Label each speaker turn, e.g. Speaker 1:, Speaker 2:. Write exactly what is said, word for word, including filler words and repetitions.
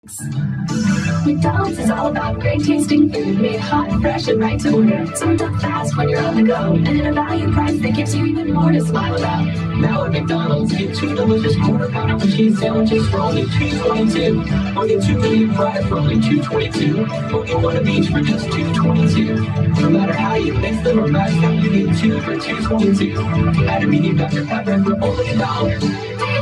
Speaker 1: McDonald's is all about great tasting food, made hot, fresh, and right to order. Served up fast when you're on the go, and at a value price that gives you even more to smile about.
Speaker 2: Now at McDonald's, get two delicious quarter pounder with cheese sandwiches for only two twenty-two, or get two medium fries for only two twenty-two, or get one of each for just two twenty-two. No matter how you mix them or match them, you get two for two twenty-two. Add a medium Doctor Pepper for only a dollar.